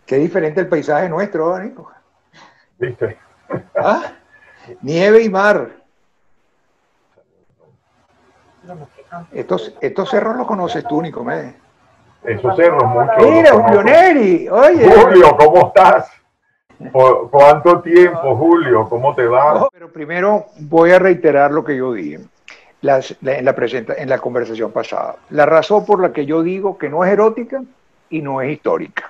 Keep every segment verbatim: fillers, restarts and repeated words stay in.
Qué diferente el paisaje nuestro, Nico. ¿Viste? ¿Ah? Nieve y mar. Estos, estos cerros los conoces tú, Nicomedes. Esos cerros, muchos. Mira, Julio Neri, oye. Julio, ¿cómo estás? ¿Por cuánto tiempo, Julio? ¿Cómo te va? Oh, pero primero voy a reiterar lo que yo dije las, la, en, la presenta, en la conversación pasada. La razón por la que yo digo que no es erótica y no es histórica.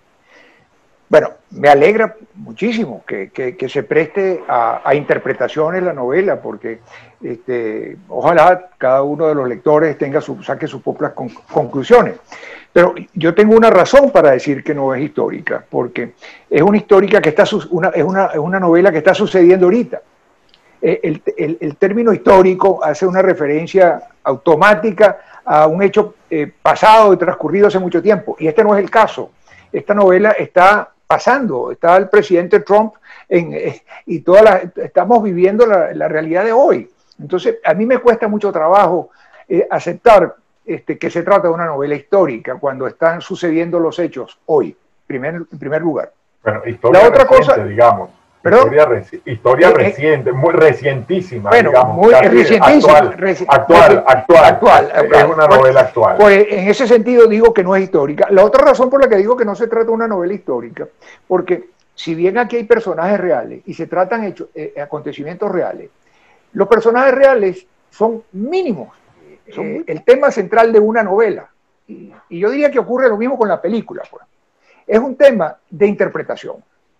Bueno, me alegra muchísimo que, que, que se preste a, a interpretaciones la novela, porque este, ojalá cada uno de los lectores tenga su, saque sus propias con, conclusiones. Pero yo tengo una razón para decir que no es histórica, porque es una histórica que está una, es, una, es una novela que está sucediendo ahorita. El, el, el término histórico hace una referencia automática a un hecho eh, pasado y transcurrido hace mucho tiempo, y este no es el caso. Esta novela está pasando, está el presidente Trump en, eh, y toda la, estamos viviendo la, la realidad de hoy. Entonces, a mí me cuesta mucho trabajo eh, aceptar este, que se trata de una novela histórica cuando están sucediendo los hechos hoy, primer, en primer lugar. Bueno, historia la otra reciente, cosa, digamos. ¿perdón? Historia, reci historia eh, reciente, muy recientísima, bueno, digamos. Muy recientísima. Actual, reci actual, actual, actual, actual. Es una novela actual. Pues en ese sentido digo que no es histórica. La otra razón por la que digo que no se trata de una novela histórica, porque si bien aquí hay personajes reales y se tratan hechos, eh, acontecimientos reales, los personajes reales son mínimos. Son eh, el tema central de una novela. Y, y yo diría que ocurre lo mismo con la película. Pues. Es un tema de interpretación.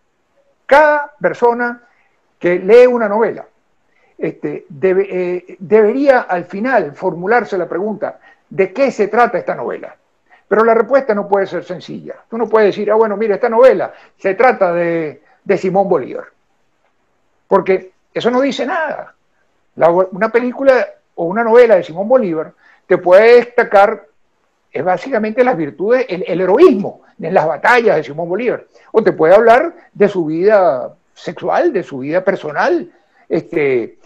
Cada persona que lee una novela este, debe, eh, debería al final formularse la pregunta ¿de qué se trata esta novela? Pero la respuesta no puede ser sencilla. Tú no puedes decir, ah, bueno, mira, esta novela se trata de, de Simón Bolívar. Porque eso no dice nada. La, una película o una novela de Simón Bolívar te puede destacar es básicamente las virtudes, el, el heroísmo en las batallas de Simón Bolívar. O te puede hablar de su vida sexual, de su vida personal. Este,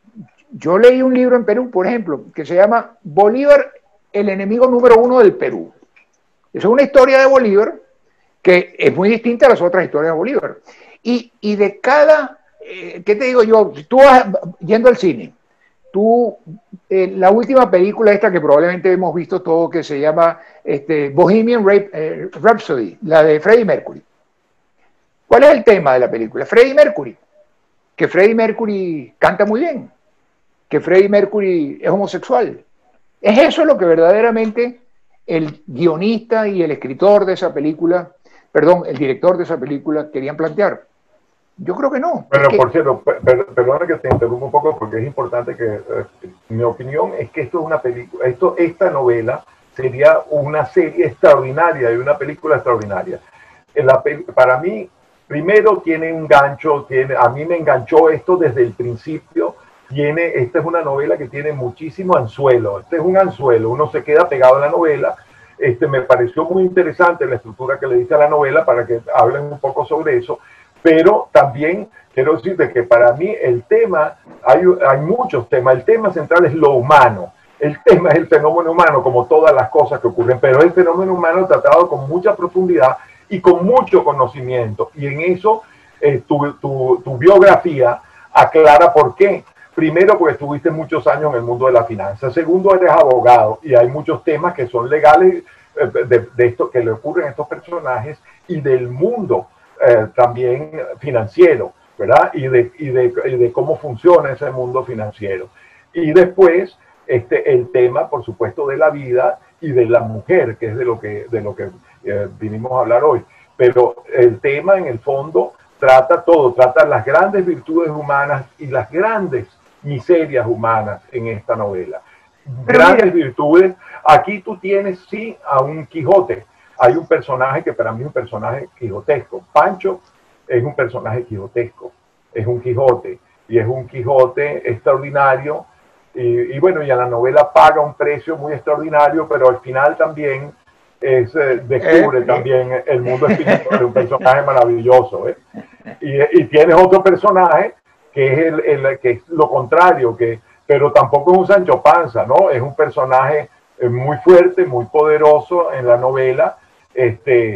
yo leí un libro en Perú, por ejemplo, que se llama Bolívar, el enemigo número uno del Perú. Esa es una historia de Bolívar que es muy distinta a las otras historias de Bolívar. Y, y de cada, eh, ¿qué te digo yo? Si tú vas yendo al cine, tú, eh, la última película esta que probablemente hemos visto todo, que se llama este, Bohemian Rape, eh, Rhapsody, la de Freddie Mercury. ¿Cuál es el tema de la película? Freddie Mercury. Que Freddie Mercury canta muy bien, que Freddie Mercury es homosexual. ¿Es eso lo que verdaderamente el guionista y el escritor de esa película, perdón, el director de esa película querían plantear? Yo creo que no. Pero es que... por cierto, per perdona que te interrumpa un poco porque es importante que, eh, mi opinión es que esto es una película, esto, esta novela sería una serie extraordinaria y una película extraordinaria. En la, para mí, primero tiene un gancho, tiene, a mí me enganchó esto desde el principio. Tiene, esta es una novela que tiene muchísimo anzuelo. Este es un anzuelo, uno se queda pegado en la novela. Este, me pareció muy interesante la estructura que le dice a la novela para que hablen un poco sobre eso. Pero también quiero decirte que para mí el tema, hay, hay muchos temas, el tema central es lo humano, el tema es el fenómeno humano, como todas las cosas que ocurren, pero el fenómeno humano tratado con mucha profundidad y con mucho conocimiento, y en eso eh, tu, tu, tu biografía aclara por qué. Primero, porque estuviste muchos años en el mundo de la finanza. Segundo, eres abogado, y hay muchos temas que son legales eh, de, de esto que le ocurren a estos personajes y del mundo Eh, también financiero, ¿verdad? Y de, y, de, y de cómo funciona ese mundo financiero. Y después, este, el tema, por supuesto, de la vida y de la mujer, que es de lo que, de lo que eh, vinimos a hablar hoy. Pero el tema, en el fondo, trata todo, trata las grandes virtudes humanas y las grandes miserias humanas en esta novela. Pero grandes mira, virtudes. Aquí tú tienes, sí, a un Quijote. Hay un personaje que para mí es un personaje quijotesco. Pancho es un personaje quijotesco, es un Quijote, y es un Quijote extraordinario, y, y bueno, y a la novela paga un precio muy extraordinario, pero al final también es, eh, descubre eh, también eh, el mundo espiritual de un personaje maravilloso. ¿eh? Y, y tienes otro personaje que es, el, el, que es lo contrario, que, pero tampoco es un Sancho Panza, ¿no? Es un personaje eh, muy fuerte, muy poderoso en la novela, Este,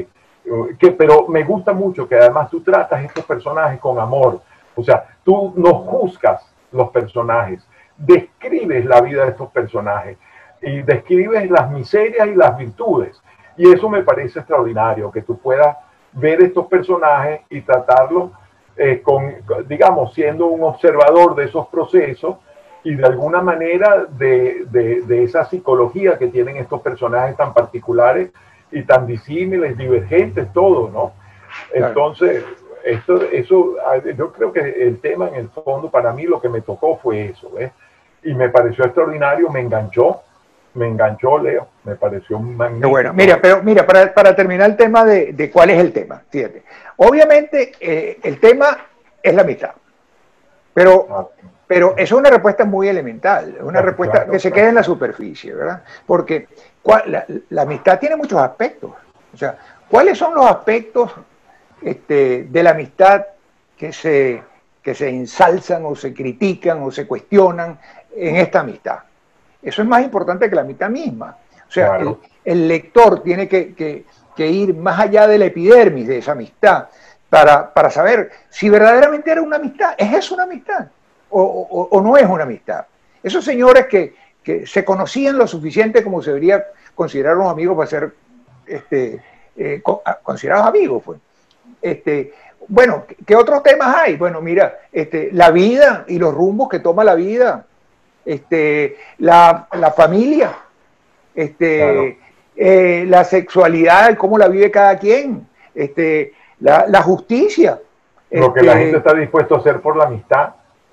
que, pero me gusta mucho que además tú tratas estos personajes con amor. O sea, tú no juzgas los personajes, describes la vida de estos personajes y describes las miserias y las virtudes. Y eso me parece extraordinario, que tú puedas ver estos personajes y tratarlos eh, con, digamos, siendo un observador de esos procesos y de alguna manera de, de, de esa psicología que tienen estos personajes tan particulares y tan disímiles, divergentes, todo, ¿no? Entonces, esto, eso, yo creo que el tema en el fondo para mí lo que me tocó fue eso, ¿ves? Y me pareció extraordinario, me enganchó, me enganchó, Leo, me pareció magnífico. Bueno, mira, pero mira, para, para terminar el tema de, de cuál es el tema, fíjate. Obviamente eh, el tema es la amistad, pero, ah, pero eso es una respuesta muy elemental, es una claro, respuesta claro, que se claro. queda en la superficie, ¿verdad? Porque la, la amistad tiene muchos aspectos. O sea, ¿cuáles son los aspectos este, de la amistad que se, que se ensalzan o se critican o se cuestionan en esta amistad? Eso es más importante que la amistad misma. O sea, claro. el, el lector tiene que, que, que ir más allá de la epidermis de esa amistad para, para saber si verdaderamente era una amistad. ¿Es eso una amistad? O, o, o no es una amistad. Esos señores que, que se conocían lo suficiente como se debería considerar unos amigos para ser este, eh, considerados amigos. Pues. Este, bueno, ¿qué otros temas hay? Bueno, mira, este, la vida y los rumbos que toma la vida, este, la, la familia, este, claro. eh, la sexualidad, cómo la vive cada quien, este, la, la justicia. Lo este, que la gente está dispuesto a hacer por la amistad.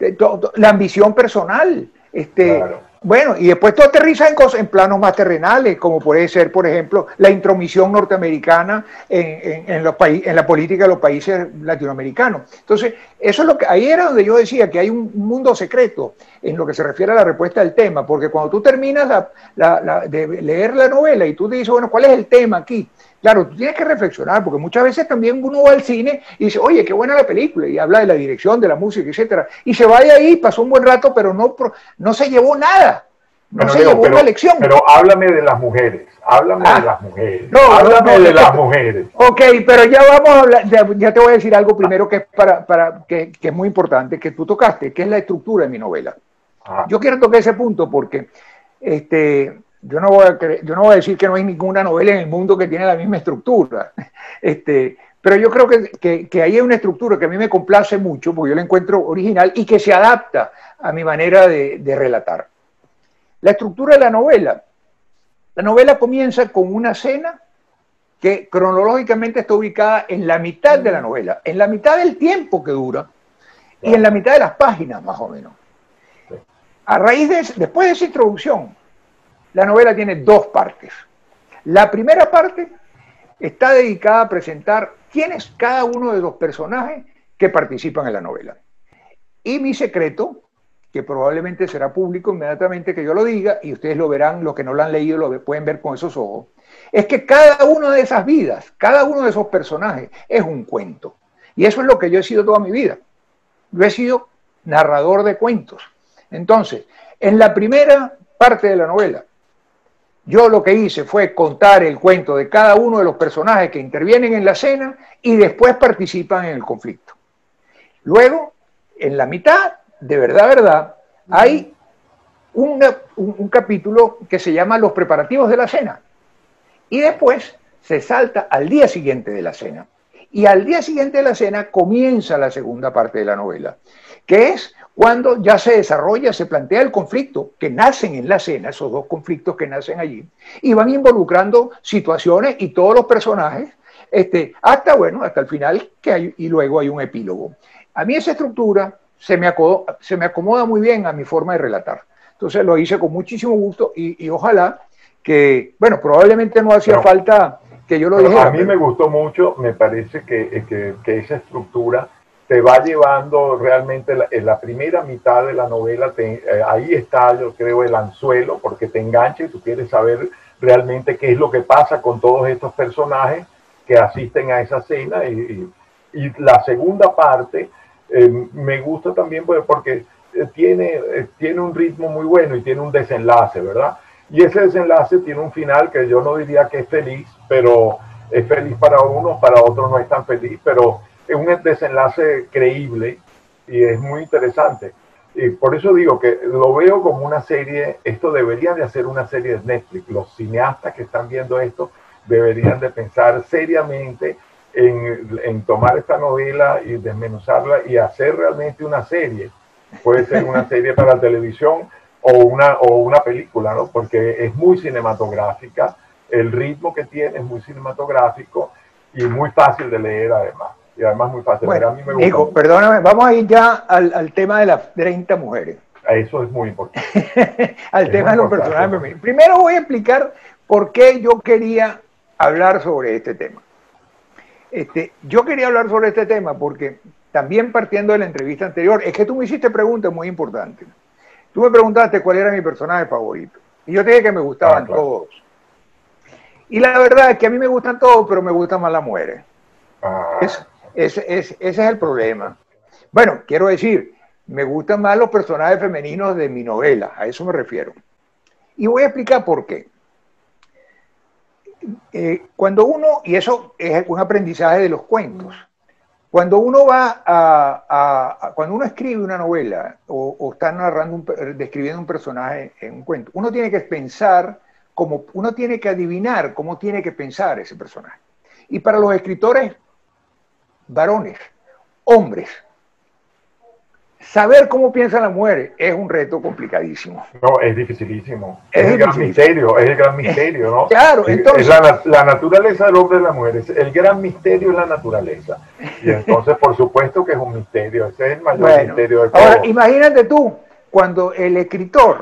La ambición personal. Este, claro. Bueno, y después tú aterrizas en, cosas, en planos más terrenales, como puede ser, por ejemplo, la intromisión norteamericana en, en, en, los en la política de los países latinoamericanos. Entonces, eso es lo que, ahí era donde yo decía que hay un mundo secreto en lo que se refiere a la respuesta del tema, porque cuando tú terminas la, la, la, de leer la novela y tú te dices, bueno, ¿cuál es el tema aquí? Claro, tú tienes que reflexionar, porque muchas veces también uno va al cine y dice, oye, qué buena la película, y habla de la dirección, de la música, etcétera, y se va de ahí, pasó un buen rato, pero no, no se llevó nada, no bueno, se Leo, llevó pero, una lección. Pero háblame de las mujeres, háblame ah, de las mujeres, no, háblame no, no, de no, las no, mujeres. Ok, pero ya vamos a hablar, ya, ya te voy a decir algo primero que es, para, para, que, que es muy importante, que tú tocaste, que es la estructura de mi novela. Ah. Yo quiero tocar ese punto porque, este... Yo no, voy a creer, yo no voy a decir que no hay ninguna novela en el mundo que tiene la misma estructura, este, pero yo creo que, que, que ahí hay una estructura que a mí me complace mucho, porque yo la encuentro original y que se adapta a mi manera de, de relatar. La estructura de la novela. La novela comienza con una escena que cronológicamente está ubicada en la mitad de la novela, en la mitad del tiempo que dura y en la mitad de las páginas, más o menos. A raíz de, después de esa introducción, la novela tiene dos partes. La primera parte está dedicada a presentar quién es cada uno de los personajes que participan en la novela. Y mi secreto, que probablemente será público inmediatamente que yo lo diga, y ustedes lo verán, los que no lo han leído lo pueden ver con esos ojos, es que cada una de esas vidas, cada uno de esos personajes es un cuento. Y eso es lo que yo he sido toda mi vida. Yo he sido narrador de cuentos. Entonces, en la primera parte de la novela, yo lo que hice fue contar el cuento de cada uno de los personajes que intervienen en la escena y después participan en el conflicto. Luego, en la mitad, de verdad, verdad, hay una, un, un capítulo que se llama Los preparativos de la cena. Y después se salta al día siguiente de la cena. Y al día siguiente de la cena comienza la segunda parte de la novela, que es cuando ya se desarrolla, se plantea el conflicto que nacen en la cena, esos dos conflictos que nacen allí, y van involucrando situaciones y todos los personajes, este, hasta, bueno, hasta el final, que hay, y luego hay un epílogo. A mí esa estructura se me, acomoda, se me acomoda muy bien a mi forma de relatar. Entonces lo hice con muchísimo gusto y, y ojalá que, bueno, probablemente no hacía pero, falta que yo lo dijera. A mí pero... me gustó mucho, me parece que, que, que esa estructura te va llevando realmente la, en la primera mitad de la novela, te, eh, ahí está, yo creo, el anzuelo, porque te engancha y tú quieres saber realmente qué es lo que pasa con todos estos personajes que asisten a esa cena. Y, y, y la segunda parte eh, me gusta también porque tiene, eh, tiene un ritmo muy bueno y tiene un desenlace, ¿verdad? Y ese desenlace tiene un final que yo no diría que es feliz, pero es feliz para unos, para otros no es tan feliz, pero es un desenlace creíble y es muy interesante. Y por eso digo que lo veo como una serie, esto deberían de hacer una serie de Netflix. Los cineastas que están viendo esto deberían de pensar seriamente en, en tomar esta novela y desmenuzarla y hacer realmente una serie. Puede ser una serie para televisión o una, o una película, ¿no? Porque es muy cinematográfica, el ritmo que tiene es muy cinematográfico y muy fácil de leer además. Y además muy fácil. Bueno, a mí me gusta hijo, mucho. Perdóname, vamos a ir ya al, al tema de las treinta mujeres. Eso es muy importante. Al es tema de los personajes femeninos. Primero voy a explicar por qué yo quería hablar sobre este tema. Este, yo quería hablar sobre este tema porque también partiendo de la entrevista anterior, es que tú me hiciste preguntas muy importantes. Tú me preguntaste cuál era mi personaje favorito. Y yo te dije que me gustaban ah, claro. todos. Y la verdad es que a mí me gustan todos, pero me gustan más las mujeres. Ah. Es, es, es, ese es el problema. Bueno, quiero decir, me gustan más los personajes femeninos de mi novela, a eso me refiero. Y voy a explicar por qué. Eh, cuando uno, y eso es un aprendizaje de los cuentos, cuando uno va a, a, a cuando uno escribe una novela o, o está narrando, un, describiendo un personaje en un cuento, uno tiene que pensar, como, uno tiene que adivinar cómo tiene que pensar ese personaje. Y para los escritores varones, hombres, saber cómo piensan las mujeres es un reto complicadísimo. No, es dificilísimo. Es, es el dificilísimo. gran misterio, es el gran misterio, ¿no? Claro, entonces... Es la, la naturaleza del hombre y de la mujer, es, el gran misterio es la naturaleza. Y entonces, por supuesto que es un misterio, ese es el mayor bueno, misterio de todo. Ahora, imagínate tú, cuando el escritor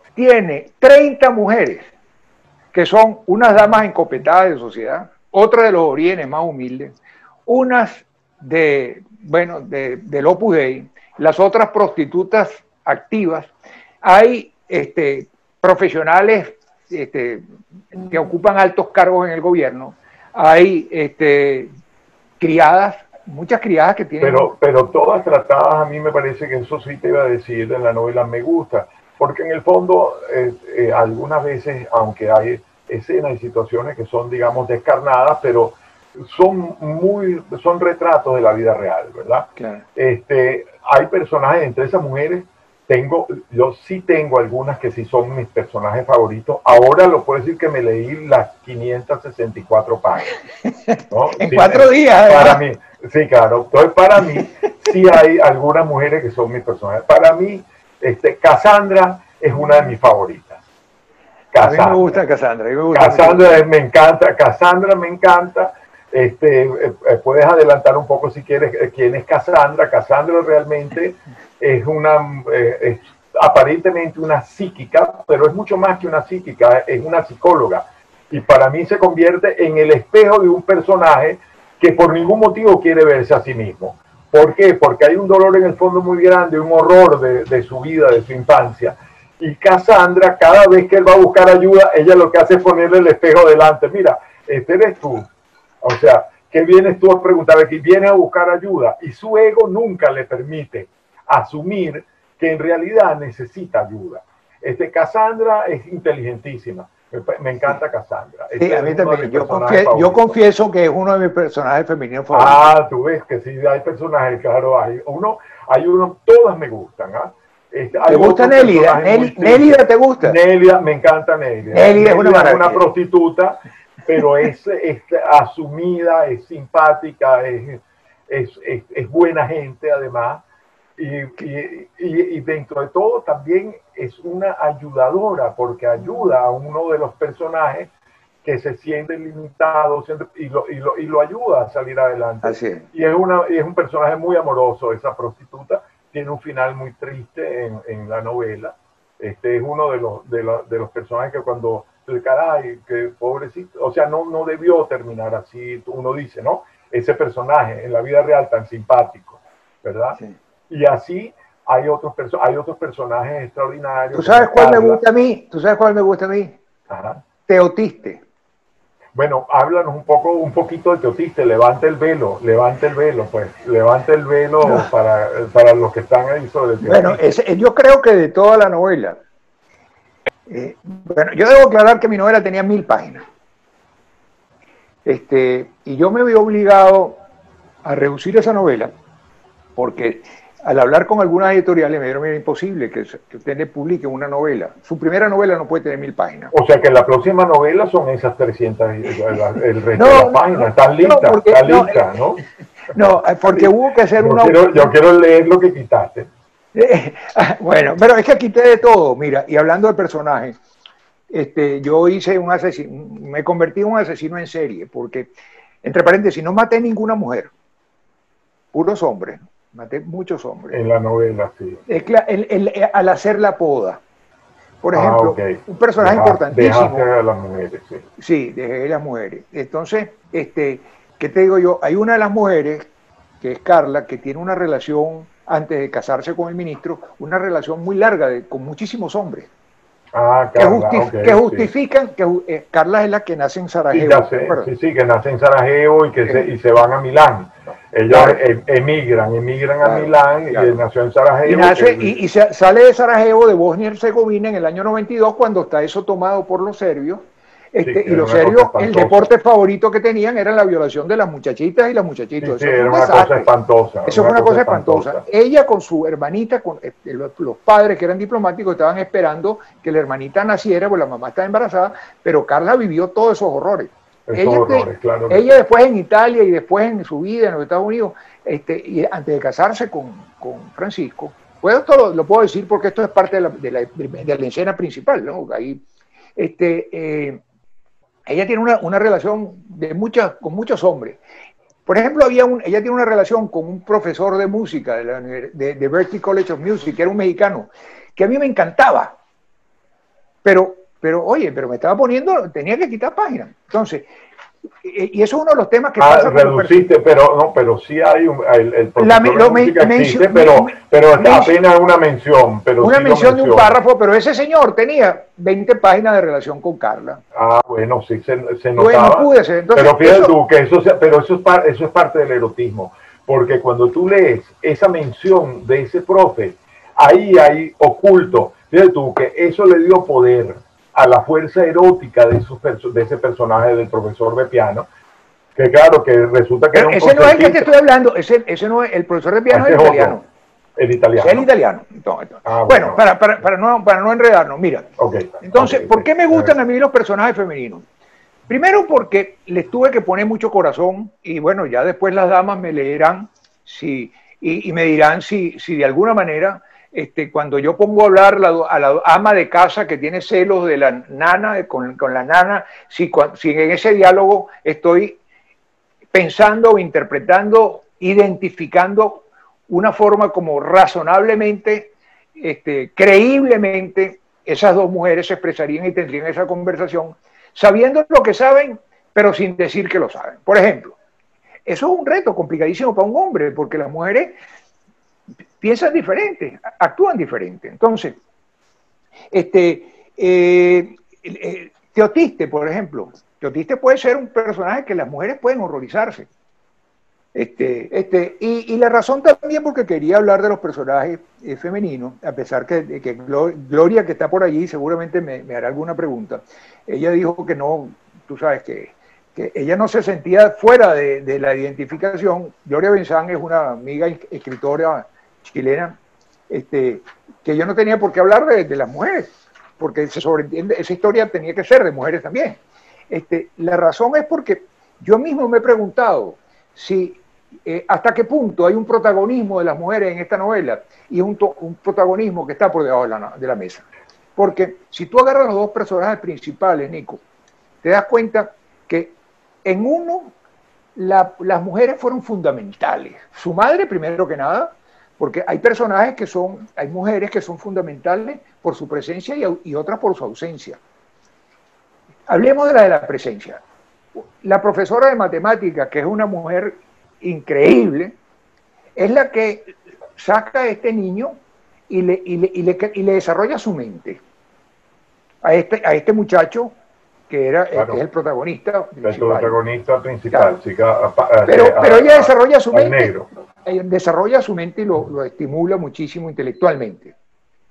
tiene treinta mujeres, que son unas damas encopetadas de sociedad, otras de los orígenes más humildes, unas de, bueno, de, del Opus Dei, las otras prostitutas activas, hay este, profesionales este, que ocupan altos cargos en el gobierno, hay este, criadas, muchas criadas que tienen... Pero, pero todas tratadas, a mí me parece que eso sí te iba a decir en la novela, me gusta, porque en el fondo eh, eh, algunas veces, aunque hay escenas y situaciones que son, digamos, descarnadas, pero son muy, son retratos de la vida real, ¿verdad? Claro. Este, hay personajes entre esas mujeres, tengo, yo sí tengo algunas que sí son mis personajes favoritos. Ahora lo puedo decir que me leí las quinientas sesenta y cuatro páginas, ¿no? En sí, cuatro días. Para mí, sí, claro. Entonces, para mí, sí hay algunas mujeres que son mis personajes. Para mí, este, Cassandra es una de mis favoritas. Cassandra. A mí me gusta Cassandra. Me gusta Cassandra es, me encanta. Cassandra me encanta. Este, eh, puedes adelantar un poco si quieres eh, quién es Cassandra. Cassandra realmente es una, eh, es aparentemente una psíquica, pero es mucho más que una psíquica, es una psicóloga. Y para mí se convierte en el espejo de un personaje que por ningún motivo quiere verse a sí mismo. ¿Por qué? Porque hay un dolor en el fondo muy grande, un horror de, de su vida, de su infancia. Y Cassandra, cada vez que él va a buscar ayuda, ella lo que hace es ponerle el espejo delante. Mira, este eres tú. O sea, ¿qué vienes tú a preguntar? Aquí vienes a buscar ayuda y su ego nunca le permite asumir que en realidad necesita ayuda. Este, Cassandra es inteligentísima. Me, me encanta Cassandra. Sí, este a mí también. Yo, confie yo confieso que es uno de mis personajes femeninos favoritos. Ah, tú ves que sí, hay personajes, claro, hay uno, hay uno, todas me gustan, ¿ah? Este, ¿Te gusta Nélida? ¿Nélida te gusta? Nélida, me encanta Nélida. Nélida es una maravilla. Es una prostituta, pero es, es asumida, es simpática, es, es, es, es buena gente además, y, y, y, y dentro de todo también es una ayudadora, porque ayuda a uno de los personajes que se sienten limitados y lo, y lo, y lo ayuda a salir adelante. Así es. Y es, una, es un personaje muy amoroso, esa prostituta, tiene un final muy triste en, en la novela. Este es uno de los, de, la, de los personajes que cuando el caray, que pobrecito, o sea, no, no debió terminar así, uno dice, ¿no? Ese personaje en la vida real tan simpático, ¿verdad? Sí. Y así hay otros, hay otros personajes extraordinarios. ¿Tú sabes cuál me gusta a mí? ¿Tú sabes cuál me gusta a mí? Ajá. Teotiste. Bueno, háblanos un poco, un poquito de Teotiste, levante el velo, levante el velo, pues, levante el velo no. para, para los que están ahí sobre el Bueno, ese, yo creo que de toda la novela, eh, bueno, yo debo aclarar que mi novela tenía mil páginas. Este, y yo me vi obligado a reducir esa novela, porque al hablar con algunas editoriales me dijeron que era imposible que, que usted le publique una novela. Su primera novela no puede tener mil páginas. O sea que la próxima novela son esas trescientas, el resto no, de las páginas. No, están listas, no, porque, están no, listas, ¿no? No, porque hubo que hacer yo una... Quiero, yo quiero leer lo que quitaste. Bueno, pero es que quité de todo, mira, y hablando de personajes, este, yo hice un asesino, me convertí en un asesino en serie, porque, entre paréntesis, no maté ninguna mujer, puros hombres, maté muchos hombres. En la novela, sí. El, el, el, al hacer la poda, por ejemplo, ah, okay. un personaje Deja, importantísimo. Dejaste a las mujeres, sí. Sí, dejé a las mujeres. Entonces, este, ¿qué te digo yo? Hay una de las mujeres, que es Carla, que tiene una relación, antes de casarse con el ministro, una relación muy larga de, con muchísimos hombres. Ah, Carla, que, justi okay, que justifican sí. que eh, Carla es la que nace en Sarajevo. Sí, sé, sí, sí, que nace en Sarajevo y que sí. se, y se van a Milán. Ellos claro. em, emigran, emigran claro, a Milán claro. y nació en Sarajevo. Y, nace, que... y, y se, sale de Sarajevo, de Bosnia y Herzegovina, en el año noventa y dos, cuando está eso tomado por los serbios. Este, sí, y los serbios, el deporte favorito que tenían era la violación de las muchachitas y las muchachitos. Sí, sí, era una cosa espantosa. Eso fue una cosa espantosa. espantosa. Ella con su hermanita, con este, los, los padres que eran diplomáticos, estaban esperando que la hermanita naciera, pues la mamá estaba embarazada, pero Carla vivió todos esos horrores. Esos ella, horrores, claro. Ella después en Italia y después en su vida en los Estados Unidos, este, y antes de casarse con, con Francisco, pues esto lo, lo puedo decir porque esto es parte de la, de la, de la escena principal, ¿no? Ahí, este... Eh, ella tiene una, una relación de muchas, con muchos hombres. Por ejemplo, había un, ella tiene una relación con un profesor de música de, la, de, de Berklee College of Music, que era un mexicano, que a mí me encantaba. Pero, pero oye, pero me estaba poniendo, tenía que quitar páginas. Entonces, y eso es uno de los temas que ah, pasa. Reduciste, pero no, pero sí hay un, el, el profesor la, de lo música me, existe, me, pero, me, pero me, apenas una mención. Pero una sí mención de un párrafo, pero ese señor tenía veinte páginas de relación con Carla. Ah, bueno, sí, se, se notaba. Bueno, pude ser. Entonces, pero fíjate eso, tú, que eso, pero eso es, par, eso es parte del erotismo, porque cuando tú lees esa mención de ese profe, ahí hay oculto, fíjate tú, que eso le dio poder a la fuerza erótica de, esos, de ese personaje del profesor de piano, que claro, que resulta que pero era un ese no es el que te estoy hablando, ese, ese no es, el profesor de piano es el italiano. El italiano. Es el italiano. Entonces, ah, bueno, bueno. Para, para, para, no, para no enredarnos, mira. Okay, entonces, okay, ¿por qué me gustan okay. a mí los personajes femeninos? Primero porque les tuve que poner mucho corazón y bueno, ya después las damas me leerán si, y, y me dirán si, si de alguna manera, este, cuando yo pongo a hablar la, a la ama de casa que tiene celos de la nana, con, con la nana, si, si en ese diálogo estoy pensando o interpretando, identificando una forma como razonablemente, este, creíblemente, esas dos mujeres se expresarían y tendrían esa conversación, sabiendo lo que saben, pero sin decir que lo saben. Por ejemplo, eso es un reto complicadísimo para un hombre, porque las mujeres piensan diferente, actúan diferente. Entonces, este, eh, eh, Teotiste, por ejemplo, Teotiste puede ser un personaje que las mujeres pueden horrorizarse. Este, este, y, y la razón también porque quería hablar de los personajes eh, femeninos, a pesar que, que Gloria, que está por allí, seguramente me, me hará alguna pregunta. Ella dijo que no, tú sabes que, que ella no se sentía fuera de, de la identificación. Gloria Benzán es una amiga escritora chilena, este, que yo no tenía por qué hablar de, de las mujeres, porque se sobreentiende, esa historia tenía que ser de mujeres también. Este, la razón es porque yo mismo me he preguntado si eh, hasta qué punto hay un protagonismo de las mujeres en esta novela y es un, un protagonismo que está por debajo de la, de la mesa. Porque si tú agarras los dos personajes principales, Nico, te das cuenta que en uno la, las mujeres fueron fundamentales. Su madre, primero que nada, porque hay personajes que son, hay mujeres que son fundamentales por su presencia y, y otras por su ausencia. Hablemos de la de la presencia. La profesora de matemáticas, que es una mujer increíble, es la que saca a este niño y le, y le, y le, y le desarrolla su mente. A este, a este muchacho, que, era, claro. que es el protagonista principal. El protagonista principal. Claro. Sí, a, a, pero, a, pero ella a, desarrolla su mente. Negro. Desarrolla su mente y lo, lo estimula muchísimo intelectualmente.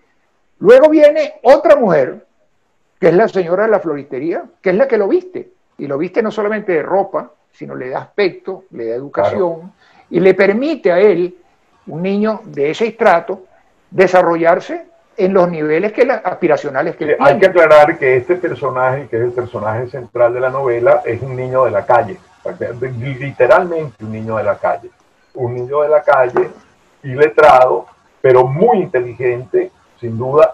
Luego viene otra mujer, que es la señora de la floristería, que es la que lo viste. y lo viste no solamente de ropa, sino le da aspecto, le da educación, claro, y le permite a él, un niño de ese estrato, desarrollarse en los niveles que la, aspiracionales que sí, él tiene. Hay que aclarar que este personaje, que es el personaje central de la novela, es un niño de la calle, literalmente un niño de la calle. Un niño de la calle, iletrado, pero muy inteligente, sin duda,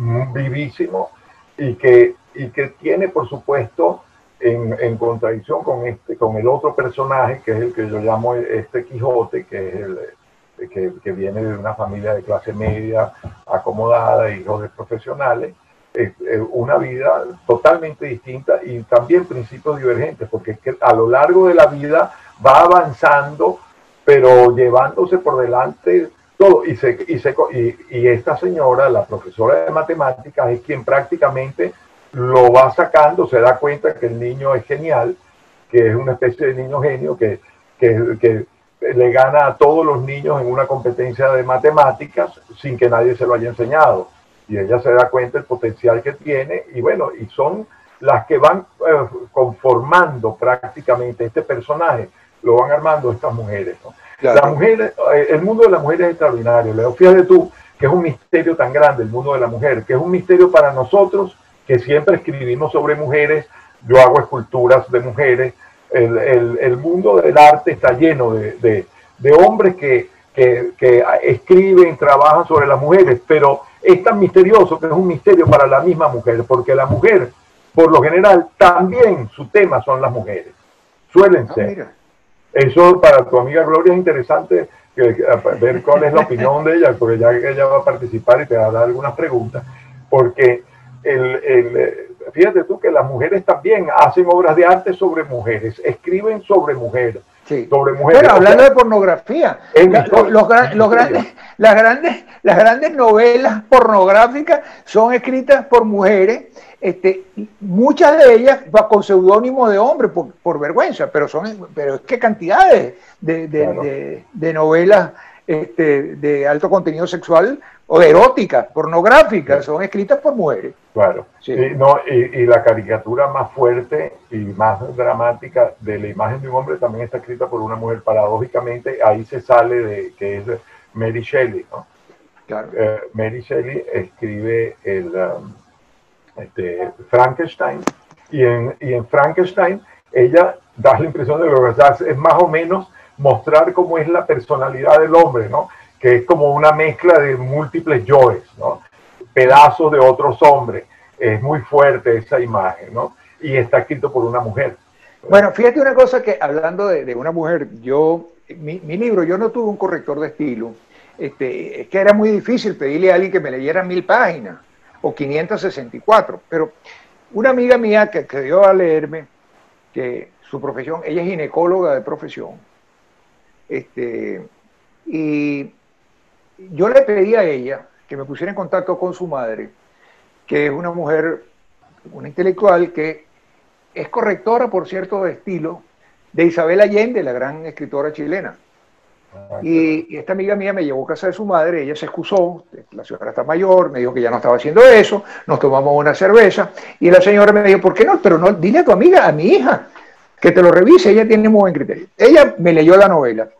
vivísimo, y que, y que tiene, por supuesto, en, en contradicción con, este, con el otro personaje, que es el que yo llamo este Quijote, que es el Que, que viene de una familia de clase media, acomodada, hijos de profesionales, eh, eh, una vida totalmente distinta y también principios divergentes, porque es que a lo largo de la vida va avanzando, pero llevándose por delante todo. Y, se, y, se, y, y esta señora, la profesora de matemáticas, es quien prácticamente lo va sacando, se da cuenta que el niño es genial, que es una especie de niño genio, que, que, que le gana a todos los niños en una competencia de matemáticas sin que nadie se lo haya enseñado. Y ella se da cuenta del potencial que tiene, y bueno, y son las que van eh, conformando prácticamente este personaje, lo van armando estas mujeres, ¿no? Claro. Las mujeres, eh, el mundo de la mujer es extraordinario, Leo. Fíjate tú que es un misterio tan grande el mundo de la mujer, que es un misterio para nosotros que siempre escribimos sobre mujeres. Yo hago esculturas de mujeres. El, el, el mundo del arte está lleno de, de, de hombres que, que, que escriben, trabajan sobre las mujeres, pero es tan misterioso que es un misterio para la misma mujer, porque la mujer, por lo general, también su tema son las mujeres. Suelen ser. Ah, mira. Eso para tu amiga Gloria es interesante, que, que, ver cuál es la opinión de ella, porque ya que ella va a participar y te va a dar algunas preguntas, porque el... el fíjate tú que las mujeres también hacen obras de arte sobre mujeres, escriben sobre mujeres. Sí. Sobre mujeres. Pero hablando de pornografía, la, los, los, los grandes, las, grandes, las grandes novelas pornográficas son escritas por mujeres, este, muchas de ellas con seudónimo de hombre, por, por vergüenza, pero, son, pero es que cantidades de, de, claro. de, de novelas este, de alto contenido sexual o de eróticas, pornográficas, son escritas por mujeres. Claro, sí. y, no, y, y la caricatura más fuerte y más dramática de la imagen de un hombre también está escrita por una mujer. Paradójicamente, ahí se sale de que es Mary Shelley, ¿no? Claro. Eh, Mary Shelley escribe el um, este, Frankenstein, y en, y en Frankenstein ella da la impresión de lo que hace es más o menos mostrar cómo es la personalidad del hombre, ¿no? Que es como una mezcla de múltiples yoes, ¿no? Pedazos de otros hombres. Es muy fuerte esa imagen, ¿no? Y está escrito por una mujer. Bueno, fíjate una cosa que, hablando de, de una mujer, yo, mi, mi libro, yo no tuve un corrector de estilo. Este, es que era muy difícil pedirle a alguien que me leyera mil páginas, o quinientas sesenta y cuatro, pero una amiga mía que, que dio a leerme, que su profesión, ella es ginecóloga de profesión, este, y yo le pedí a ella que me pusiera en contacto con su madre, que es una mujer, una intelectual, que es correctora, por cierto, de estilo, de Isabel Allende, la gran escritora chilena. Y, y esta amiga mía me llevó a casa de su madre, ella se excusó, la señora está mayor, me dijo que ya no estaba haciendo eso, nos tomamos una cerveza, y la señora me dijo, ¿por qué no? Pero no, dile a tu amiga, a mi hija, que te lo revise, ella tiene muy buen criterio. Ella me leyó la novela,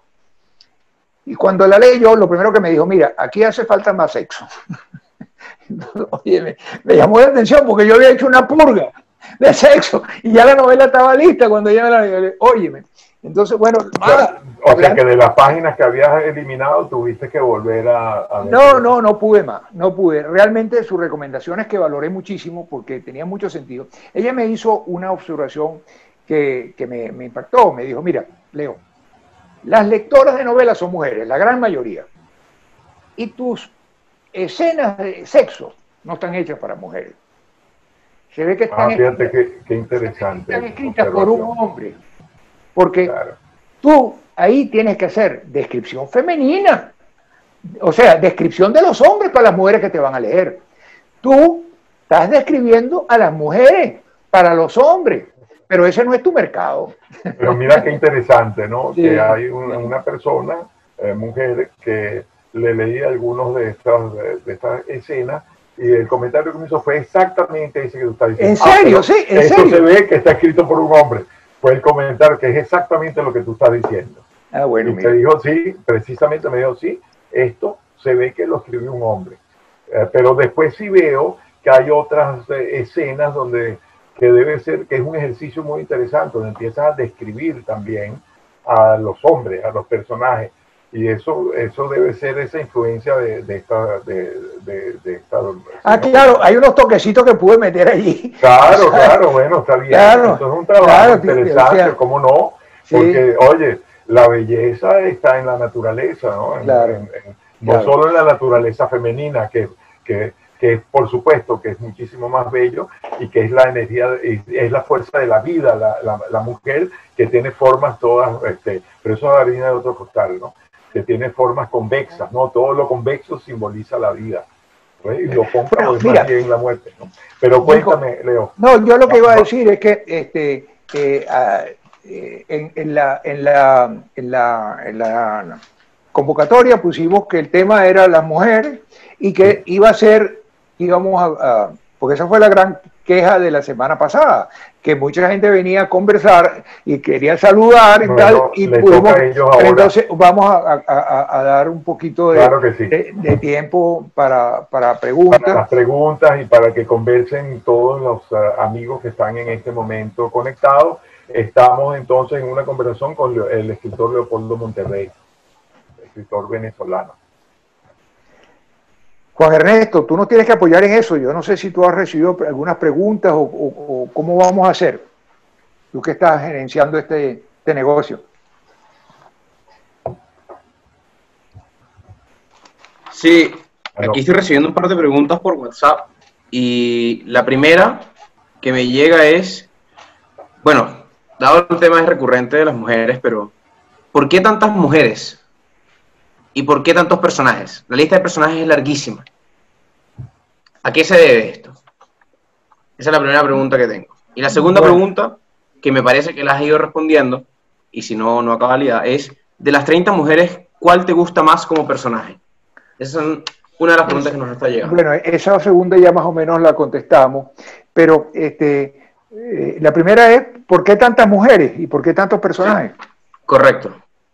y cuando la leyó, lo primero que me dijo, mira, aquí hace falta más sexo. Entonces, oye, me, me llamó la atención porque yo había hecho una purga de sexo, y ya la novela estaba lista cuando ella me la leyó. Óyeme. Entonces, bueno, nada. O sea, que de las páginas que habías eliminado tuviste que volver a... a no, no, no pude más, no pude. Realmente sus recomendaciones que valoré muchísimo porque tenía mucho sentido. Ella me hizo una observación que, que me, me impactó. Me dijo, mira, Leo, las lectoras de novelas son mujeres, la gran mayoría. Y tus escenas de sexo no están hechas para mujeres. Se ve que están, ah, fíjate escritas, qué, qué interesante, están escritas por un hombre. Porque claro. Tú ahí tienes que hacer descripción femenina, o sea, descripción de los hombres para las mujeres que te van a leer. Tú estás describiendo a las mujeres para los hombres, pero ese no es tu mercado. Pero mira qué interesante, ¿no? Sí. Que hay una, una persona, eh, mujer, que le leí algunos de estas, de, de estas escenas Y el comentario que me hizo fue exactamente ese que tú estás diciendo. ¿En serio? Ah, sí, ¿en esto serio? se ve que está escrito por un hombre. Fue el comentario que es exactamente lo que tú estás diciendo. Ah, bueno, y mira. me dijo, sí, precisamente me dijo, sí, esto se ve que lo escribió un hombre. Eh, pero después sí veo que hay otras eh, escenas donde que debe ser, que es un ejercicio muy interesante, donde empiezas a describir también a los hombres, a los personajes. Y eso, eso debe ser esa influencia de, de esta... De, de, de esta ah, claro, hay unos toquecitos que pude meter allí. Claro, claro, bueno, está bien. Claro, Esto es un trabajo claro, interesante, o sea, ¿cómo no? sí. Porque, oye, la belleza está en la naturaleza, ¿no? En, claro, en, en, no claro. solo en la naturaleza femenina, que, que, que por supuesto que es muchísimo más bello y que es la energía, es la fuerza de la vida, la, la, la mujer que tiene formas todas, este, pero eso es harina de otro costal, ¿no? Que tiene formas convexas, ¿no? Todo lo convexo simboliza la vida. ¿Pues? Y lo cóncavo bueno, es mira, más bien la muerte, ¿no? Pero cuéntame, dijo, Leo. No, yo lo que iba a decir es que este, eh, eh, en, en, la, en, la, en, la, en la convocatoria pusimos que el tema era las mujeres y que sí. iba a ser, íbamos a, a, porque esa fue la gran queja de la semana pasada, que mucha gente venía a conversar y quería saludar y bueno, tal, y pudimos, entonces vamos a, a, a dar un poquito de, claro que sí. de, de tiempo para, para preguntas. Para las preguntas y para que conversen todos los uh, amigos que están en este momento conectados. Estamos entonces en una conversación con el escritor Leopoldo Monterrey, escritor venezolano. Juan Ernesto, tú nos tienes que apoyar en eso. Yo no sé si tú has recibido algunas preguntas o, o, o cómo vamos a hacer. Tú que estás gerenciando este, este negocio. Sí, aquí estoy recibiendo un par de preguntas por WhatsApp. Y la primera que me llega es, bueno, dado el tema es recurrente de las mujeres, pero ¿por qué tantas mujeres? ¿Y por qué tantos personajes? La lista de personajes es larguísima. ¿A qué se debe esto? Esa es la primera pregunta que tengo. Y la segunda bueno. pregunta, que me parece que la has ido respondiendo, y si no, no a cabalidad, es, de las treinta mujeres, ¿cuál te gusta más como personaje? Esa es una de las preguntas que nos está llegando. Bueno, esa segunda ya más o menos la contestamos, pero este, eh, la primera es, ¿por qué tantas mujeres y por qué tantos personajes? Sí. Correcto.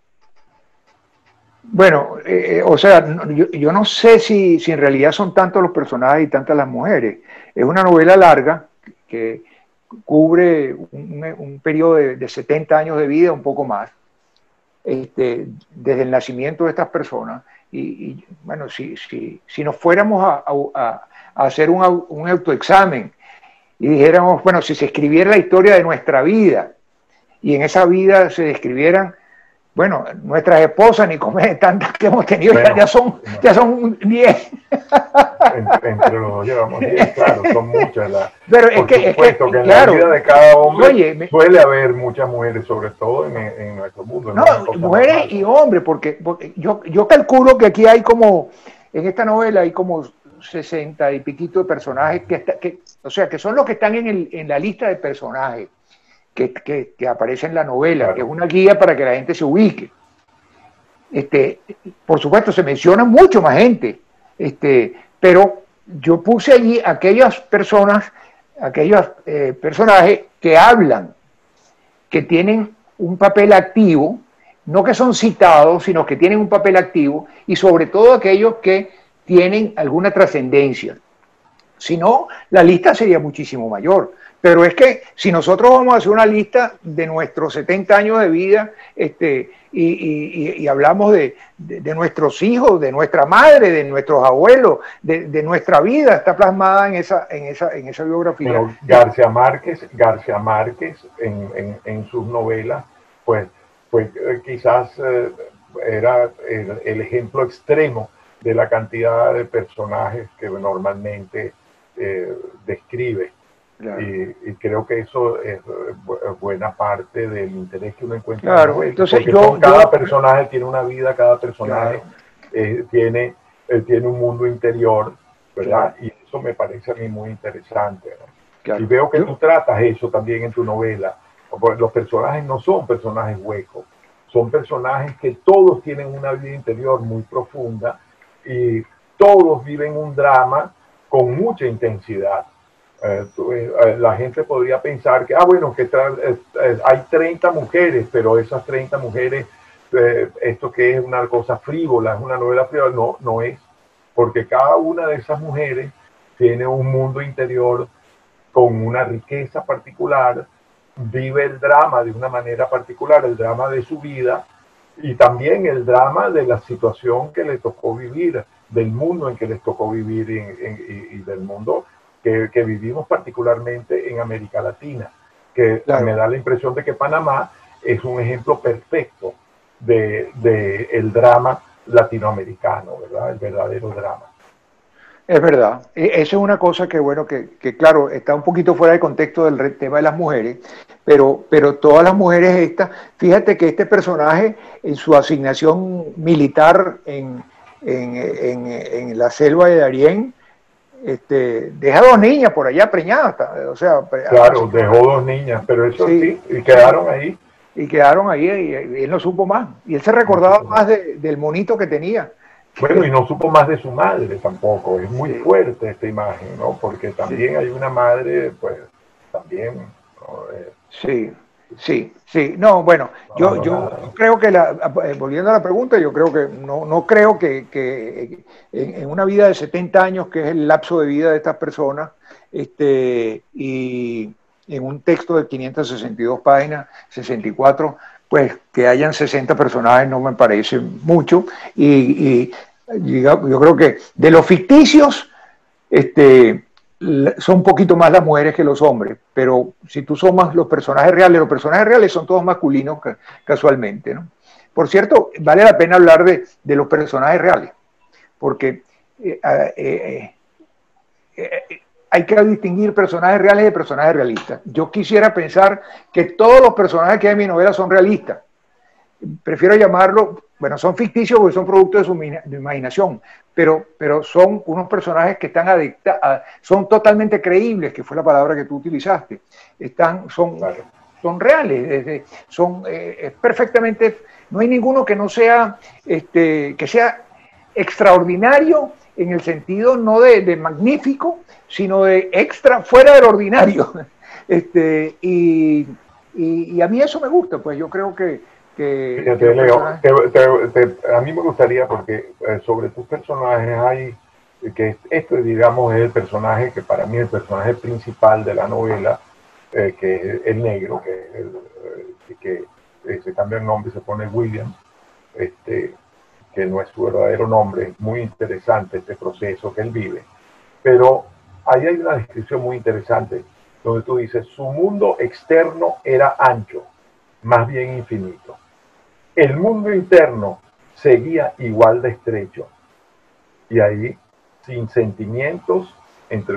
Bueno, eh, o sea, yo, yo no sé si, si en realidad son tantos los personajes y tantas las mujeres. Es una novela larga que cubre un, un periodo de, de setenta años de vida, un poco más, este, desde el nacimiento de estas personas. Y, y bueno, si, si, si nos fuéramos a, a, a hacer un, un autoexamen y dijéramos, bueno, si se escribiera la historia de nuestra vida y en esa vida se describieran, bueno, nuestras esposas, ni comer tantas que hemos tenido, bueno, ya, ya son ya son diez. Entre, entre los dos llevamos diez, claro, son muchas. La, Pero es por que, supuesto es que, que en claro, la vida de cada hombre oye, me, suele haber muchas mujeres, sobre todo en, en nuestro mundo. No, mujeres normal, y hombres, porque, porque yo, yo calculo que aquí hay como, en esta novela hay como sesenta y piquito de personajes, que, está, que o sea, que son los que están en, el, en la lista de personajes. Que, que, que aparece en la novela, claro. Que es una guía para que la gente se ubique. Este, por supuesto, se menciona mucho más gente, este, pero yo puse allí aquellas personas, aquellos eh, personajes que hablan, que tienen un papel activo, no que son citados, sino que tienen un papel activo, y sobre todo aquellos que tienen alguna trascendencia. Si no, la lista sería muchísimo mayor. Pero es que si nosotros vamos a hacer una lista de nuestros setenta años de vida este, y, y, y hablamos de, de, de nuestros hijos, de nuestra madre, de nuestros abuelos, de, de nuestra vida, está plasmada en esa, en esa, en esa biografía. Pero García Márquez, García Márquez en, en, en sus novelas, pues, pues quizás eh, era el, el ejemplo extremo de la cantidad de personajes que normalmente eh, describe. Claro. Y, y creo que eso es buena parte del interés que uno encuentra. Claro, entonces porque yo, son, cada yo, personaje tiene una vida, cada personaje claro. eh, tiene, eh, tiene un mundo interior, ¿verdad? Claro. Y eso me parece a mí muy interesante, ¿no? Claro. Y veo que yo, tú tratas eso también en tu novela. Los personajes no son personajes huecos, son personajes que todos tienen una vida interior muy profunda y todos viven un drama con mucha intensidad. Eh, eh, la gente podría pensar que, ah, bueno, que eh, eh, hay treinta mujeres, pero esas treinta mujeres, eh, esto que es una cosa frívola, es una novela frívola, no, no es, porque cada una de esas mujeres tiene un mundo interior con una riqueza particular, vive el drama de una manera particular, el drama de su vida y también el drama de la situación que le tocó vivir, del mundo en que les tocó vivir y, y, y del mundo que, que vivimos particularmente en América Latina, que claro, me da la impresión de que Panamá es un ejemplo perfecto de, de el drama latinoamericano, ¿verdad? El verdadero drama. Es verdad, esa es una cosa que, bueno, que, que claro, está un poquito fuera de contexto del tema de las mujeres, pero, pero todas las mujeres estas, fíjate que este personaje en su asignación militar en, en, en, en la selva de Darién, este, deja dos niñas por allá preñadas, o sea... Claro, dejó dos niñas, pero eso sí, sí y quedaron ahí. Y quedaron ahí, y, y él no supo más, y él se recordaba no más de, del monito que tenía. Bueno, y no supo más de su madre tampoco. Es muy sí. fuerte esta imagen, ¿no? Porque también sí. hay una madre, pues, también... ¿no? Eh, sí, sí, sí. No, bueno, yo, yo creo que, la, volviendo a la pregunta, yo creo que, no, no creo que, que en, en una vida de setenta años, que es el lapso de vida de estas personas, este, y en un texto de quinientas sesenta y dos páginas, sesenta y cuatro, pues que hayan sesenta personajes no me parece mucho, y, y, y yo creo que de los ficticios este, son un poquito más las mujeres que los hombres, pero si tú sumas los personajes reales, los personajes reales son todos masculinos casualmente, ¿no? Por cierto, vale la pena hablar de, de los personajes reales, porque eh, eh, eh, eh, hay que distinguir personajes reales de personajes realistas. Yo quisiera pensar que todos los personajes que hay en mi novela son realistas. Prefiero llamarlo, bueno, son ficticios porque son producto de su de imaginación, pero, pero son unos personajes que están adicta, a, son totalmente creíbles, que fue la palabra que tú utilizaste. Están, son, son reales, son eh, perfectamente, no hay ninguno que no sea, este, que sea extraordinario en el sentido no de, de magnífico, sino de extra, fuera del ordinario. Este, y, y, y a mí eso me gusta, pues yo creo que... que, Fíjate, que Leo, te, te, te, a mí me gustaría, porque eh, sobre tus personajes hay, que este digamos es el personaje que para mí es el personaje principal de la novela, eh, que es el negro, que, es el, eh, que eh, se cambia el nombre y se pone William, este, que no es su verdadero nombre. Es muy interesante este proceso que él vive, pero ahí hay una descripción muy interesante donde tú dices, su mundo externo era ancho, más bien infinito. El mundo interno seguía igual de estrecho, y ahí sin sentimientos entre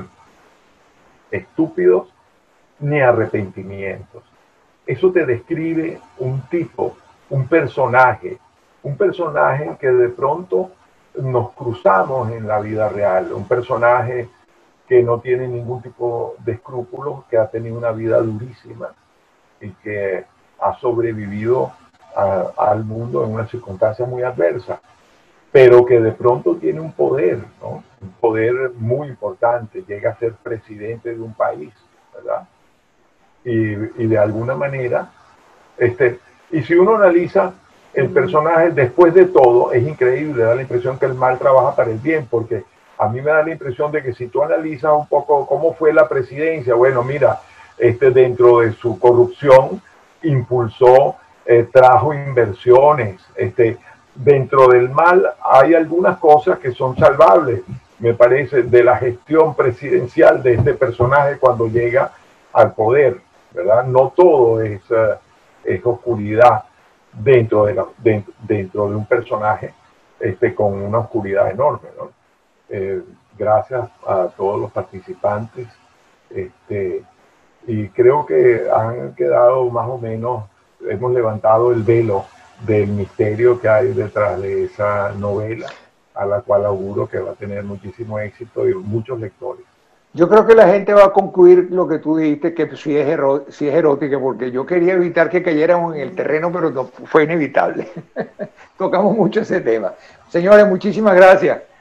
estúpidos ni arrepentimientos. Eso te describe un tipo, un personaje, un personaje que de pronto nos cruzamos en la vida real, un personaje que no tiene ningún tipo de escrúpulos, que ha tenido una vida durísima y que ha sobrevivido a, al mundo en una circunstancia muy adversa, pero que de pronto tiene un poder, ¿no? Un poder muy importante, llega a ser presidente de un país, ¿verdad? Y, y de alguna manera, este, y si uno analiza el personaje, después de todo, es increíble, da la impresión que el mal trabaja para el bien, porque a mí me da la impresión de que si tú analizas un poco cómo fue la presidencia, bueno, mira, este, dentro de su corrupción, impulsó, eh, trajo inversiones, este, dentro del mal hay algunas cosas que son salvables, me parece, de la gestión presidencial de este personaje cuando llega al poder, ¿verdad? No todo es, uh, es oscuridad dentro de, la, dentro, dentro de un personaje este, con una oscuridad enorme, ¿no? Eh, gracias a todos los participantes, este, y creo que han quedado más o menos, hemos levantado el velo del misterio que hay detrás de esa novela, a la cual auguro que va a tener muchísimo éxito y muchos lectores. Yo creo que la gente va a concluir lo que tú dijiste, que sí es, sí es erótica, porque yo quería evitar que cayéramos en el terreno, pero no, fue inevitable. Tocamos mucho ese tema. Señores, muchísimas gracias.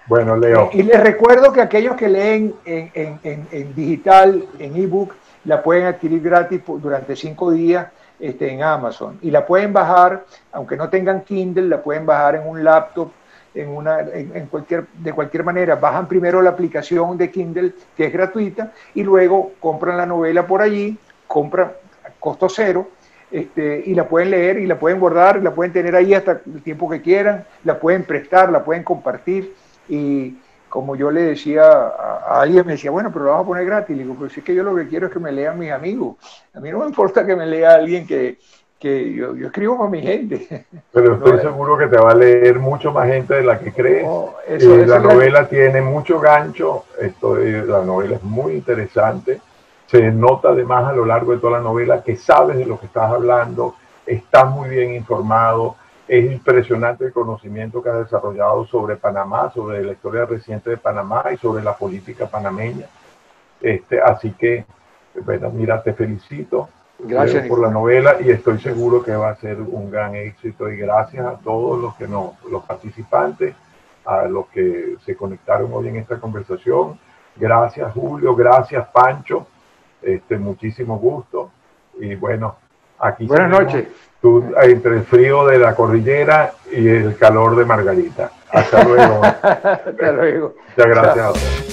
Bueno, Leo. Y les recuerdo que aquellos que leen en, en, en, en digital, en ebook, la pueden adquirir gratis durante cinco días este, en Amazon. Y la pueden bajar, aunque no tengan Kindle, la pueden bajar en un laptop, en una, en, en cualquier, de cualquier manera. Bajan primero la aplicación de Kindle, que es gratuita, y luego compran la novela por allí, compran a costo cero, este, y la pueden leer y la pueden guardar, y la pueden tener ahí hasta el tiempo que quieran, la pueden prestar, la pueden compartir. Y como yo le decía a, a alguien, me decía, bueno, pero lo vas a poner gratis. Le digo, pero si es que yo lo que quiero es que me lean mis amigos. A mí no me importa que me lea alguien que, que yo, yo escribo para mi gente. Pero estoy no, seguro que te va a leer mucho más gente de la que crees. No, eso, eh, eso la es novela la... tiene mucho gancho, esto, eh, la novela es muy interesante. Se nota además a lo largo de toda la novela que sabes de lo que estás hablando, estás muy bien informado. Es impresionante el conocimiento que has desarrollado sobre Panamá, sobre la historia reciente de Panamá y sobre la política panameña. Este, así que, bueno, mira, te felicito Gracias, por la novela y estoy seguro que va a ser un gran éxito. Y gracias a todos los que no, los participantes, a los que se conectaron hoy en esta conversación. Gracias, Julio. Gracias, Pancho. Este, muchísimo gusto. Y bueno, aquí buenas noches. Tú, entre el frío de la cordillera y el calor de Margarita. Hasta luego. Hasta luego. Muchas gracias.